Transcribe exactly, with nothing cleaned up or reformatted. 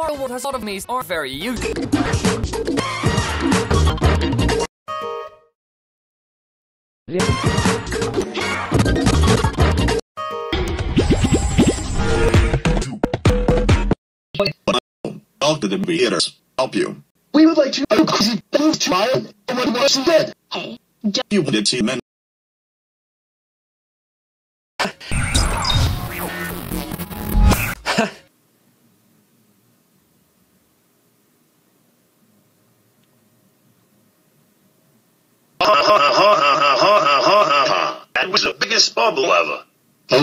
tomorrow what has thought of me are very useful. Talk to the theaters. Help you. We would like to go crazy move to Ireland and what was instead. Hey, You did see men. That was the biggest bubble ever.